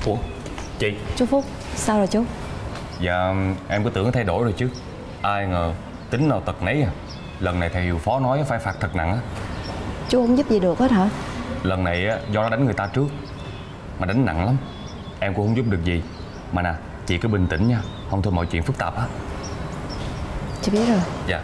Ủa chị? Chú Phúc, sao rồi chú? Dạ em cứ tưởng thay đổi rồi chứ. Ai ngờ tính nào tật nấy à. Lần này thầy Hiệu Phó nói phải phạt thật nặng á. Chú không giúp gì được hết hả? Lần này do nó đánh người ta trước, mà đánh nặng lắm. Em cũng không giúp được gì. Mà nè, chị cứ bình tĩnh nha, không thôi mọi chuyện phức tạp á. Chị biết rồi. Dạ.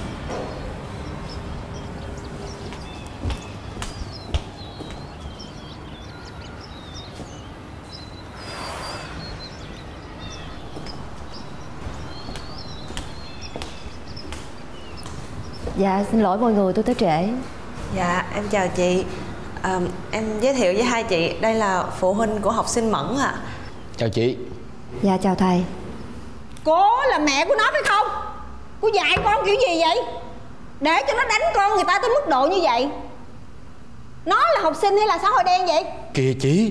Dạ xin lỗi mọi người, tôi tới trễ. Dạ em chào chị. Em giới thiệu với hai chị, đây là phụ huynh của học sinh Mẫn ạ. Chào chị. Dạ chào thầy. Cô là mẹ của nó phải không? Cô dạy con kiểu gì vậy? Để cho nó đánh con người ta tới mức độ như vậy? Nó là học sinh hay là xã hội đen vậy? Kìa chị.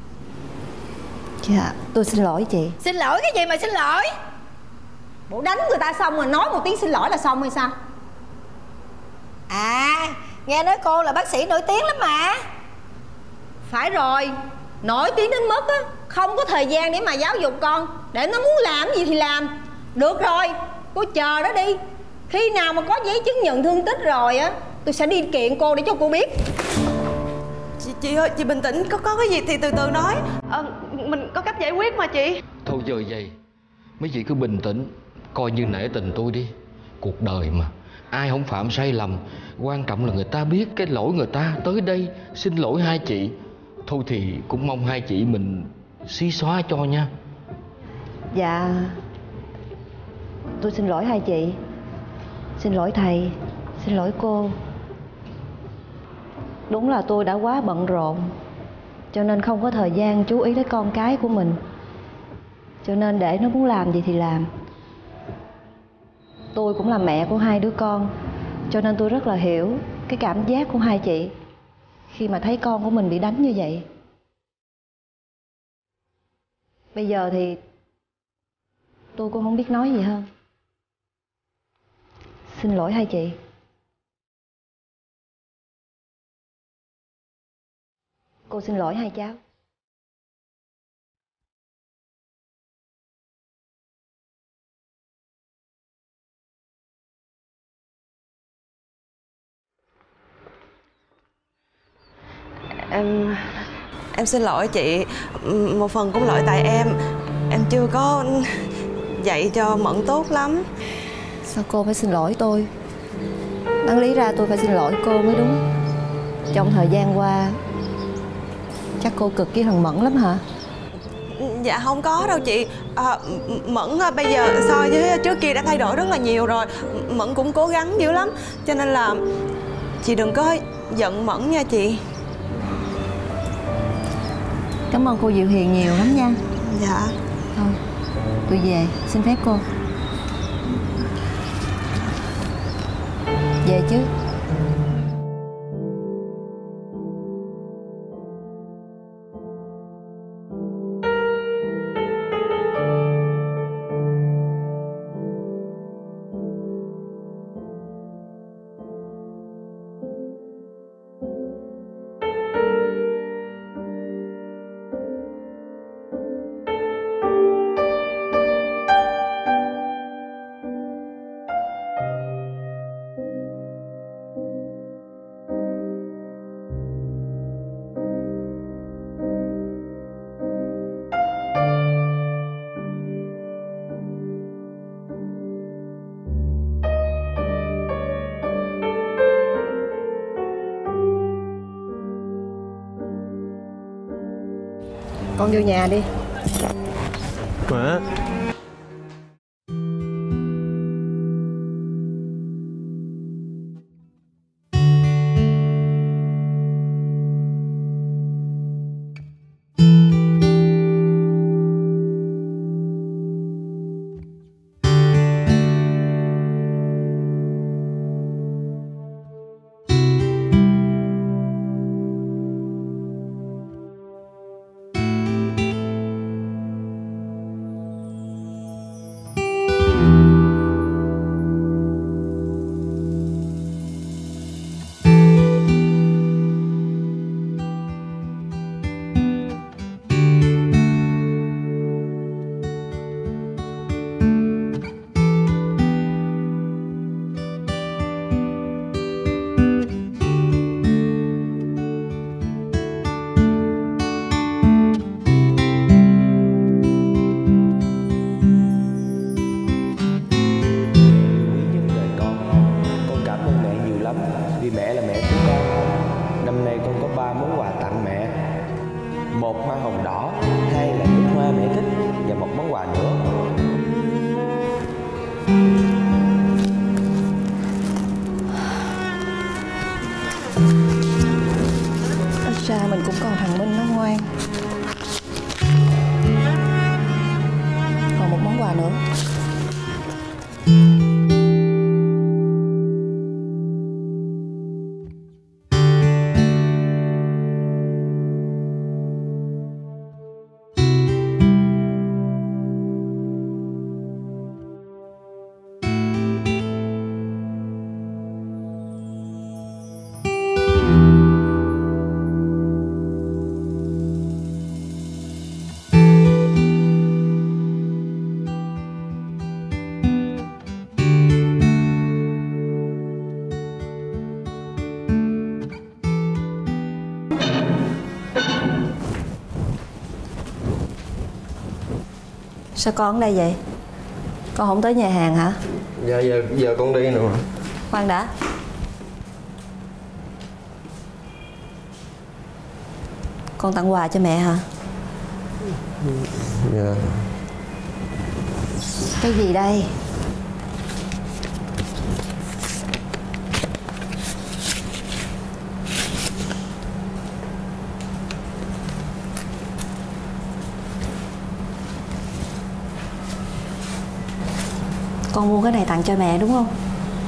Dạ tôi xin lỗi chị. Xin lỗi cái gì mà xin lỗi? Bộ đánh người ta xong rồi nói một tiếng xin lỗi là xong hay sao? À, nghe nói cô là bác sĩ nổi tiếng lắm mà. Phải rồi, nổi tiếng đến mức á không có thời gian để mà giáo dục con, để nó muốn làm gì thì làm. Được rồi, cô chờ đó đi. Khi nào mà có giấy chứng nhận thương tích rồi á, tôi sẽ đi kiện cô để cho cô biết. Chị ơi, chị bình tĩnh, có cái gì thì từ từ nói. Mình có cách giải quyết mà chị. Thôi giờ vậy, mấy chị cứ bình tĩnh, coi như nể tình tôi đi. Cuộc đời mà, ai không phạm sai lầm. Quan trọng là người ta biết cái lỗi người ta, tới đây xin lỗi hai chị. Thôi thì cũng mong hai chị mình xí xóa cho nha. Dạ tôi xin lỗi hai chị, xin lỗi thầy, xin lỗi cô. Đúng là tôi đã quá bận rộn, cho nên không có thời gian chú ý tới con cái của mình, cho nên để nó muốn làm gì thì làm. Tôi cũng là mẹ của hai đứa con, cho nên tôi rất là hiểu cái cảm giác của hai chị khi mà thấy con của mình bị đánh như vậy. Bây giờ thì tôi cũng không biết nói gì hơn. Xin lỗi hai chị. Cô xin lỗi hai cháu. Em xin lỗi chị. Một phần cũng lỗi tại em chưa có dạy cho Mẫn tốt lắm. Sao cô phải xin lỗi tôi? Đáng lý ra tôi phải xin lỗi cô mới đúng. Trong thời gian qua chắc cô cực với thằng Mẫn lắm hả? Dạ không có đâu chị. Mẫn bây giờ so với trước kia đã thay đổi rất là nhiều rồi. Mẫn cũng cố gắng dữ lắm, cho nên là chị đừng có giận Mẫn nha chị. Cảm ơn cô dịu hiền nhiều lắm nha. Dạ. Thôi tôi về, xin phép cô. Về chứ. Con vô nhà đi. Mẹ. Năm nay con có 3 món quà tặng mẹ. 1 hoa hồng đỏ, 2 là nước hoa mẹ thích và 1 món quà nữa. Ít ra mình cũng còn thằng Minh nó ngoan. Còn 1 món quà nữa. Sao con ở đây vậy? Con không tới nhà hàng hả? Dạ giờ con đi nè mà. Khoan đã. Con tặng quà cho mẹ hả? Dạ. Cái gì đây? Con mua cái này tặng cho mẹ đúng không?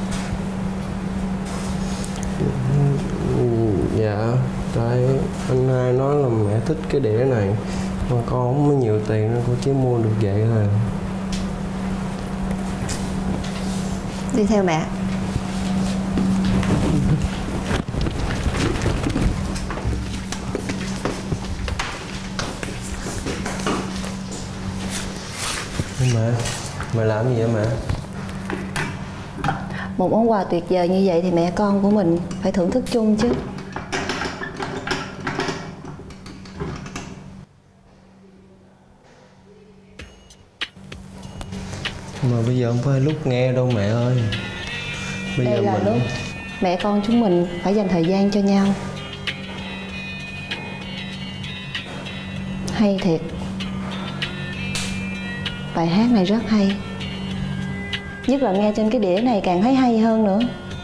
Dạ, tại anh hai nói là mẹ thích cái đĩa này, mà con không có nhiều tiền nên con chỉ mua được vậy thôi. Đi theo mẹ. Mẹ làm gì vậy mẹ? Một món quà tuyệt vời như vậy thì mẹ con của mình phải thưởng thức chung chứ. Mà bây giờ không phải lúc nghe đâu mẹ ơi. Bây Đây giờ là mình... lúc mẹ con chúng mình phải dành thời gian cho nhau. Hay thiệt. Bài hát này rất hay. Nhất là nghe trên cái đĩa này càng thấy hay hơn nữa.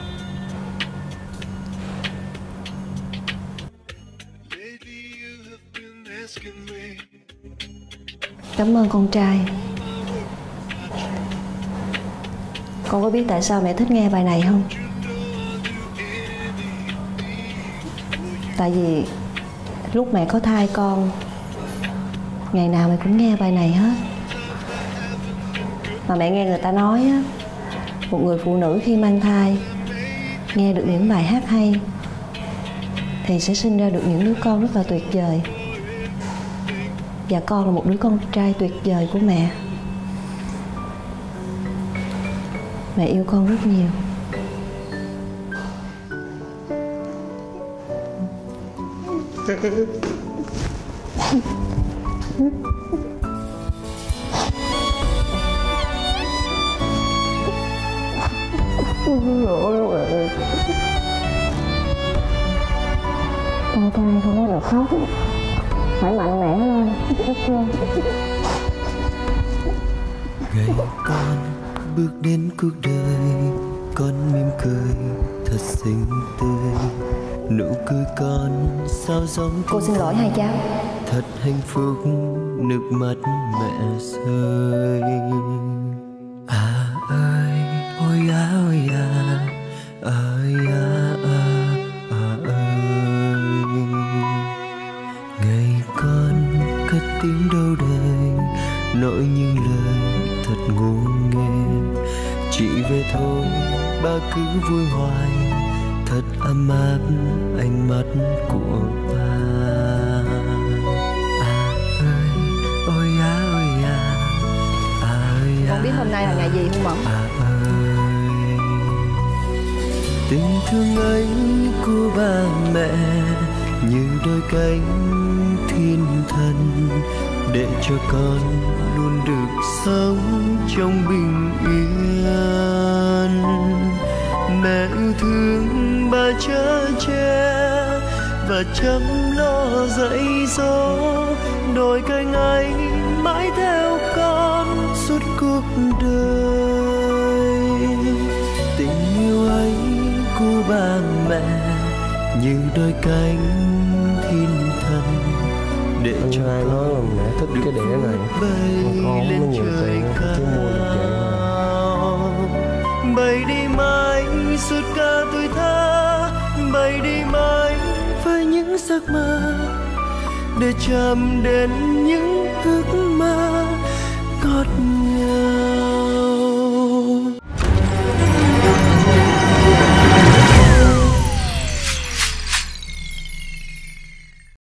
Cảm ơn con trai. Con có biết tại sao mẹ thích nghe bài này không? Tại vì lúc mẹ có thai con, ngày nào mẹ cũng nghe bài này hết. Mà mẹ nghe người ta nói á, một người phụ nữ khi mang thai nghe được những bài hát hay thì sẽ sinh ra được những đứa con rất là tuyệt vời. Và con là một đứa con trai tuyệt vời của mẹ. Mẹ yêu con rất nhiều. Con trai không có được khóc, phải mạnh mẽ lên, biết chưa? Ngày con bước đến cuộc đời, con mỉm cười thật xinh tươi. Nụ cười con sao giống Cô xin lỗi hai cháu. thật hạnh phúc, nước mắt mẹ rơi. À ơi, ôi à ôi à, ơi à ơi. Ngày con cất tiếng đâu đời, nỗi những lời thật ngu nghê. Chỉ về thôi ba cứ vui hoài, thật ấm áp ánh mắt của ba. À ơi, ôi à ôi à, ơi à. Con biết hôm nay là ngày gì không Mẫn? À ơi, tình thương ấy của ba mẹ như đôi cánh thiên thần, để cho con luôn được sống trong bình yên. Mẹ yêu thương ba chở che và chăm lo dạy dỗ, đôi cánh ấy mãi theo con suốt cuộc đời. Tình yêu ấy của ba mẹ như đôi cánh thiên thần, để cho ai nói là mẹ thích cái đĩa này mà con không có nhiều tiền chứ mua được vậy mà. Bay đi mãi suốt cả tuổi thơ, bay đi mãi với những giấc mơ, để chạm đến những ước mơ ngọt ngào.